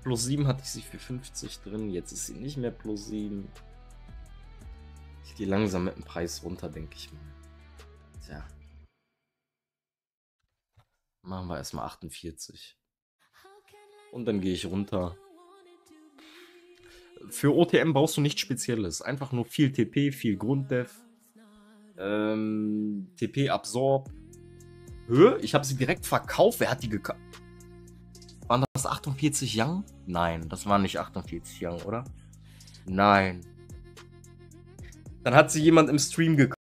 Plus 7 hatte ich sie für 50 drin, jetzt ist sie nicht mehr plus 7. Ich gehe langsam mit dem Preis runter, denke ich mal. Tja. Machen wir erstmal 48. Und dann gehe ich runter. Für OTM brauchst du nichts Spezielles. Einfach nur viel TP, viel Grunddef. TP Absorb. Höhe? Ich habe sie direkt verkauft. Wer hat die gekauft? Waren das 48 Young? Nein, das waren nicht 48 Young, oder? Nein. Dann hat sie jemand im Stream gekauft.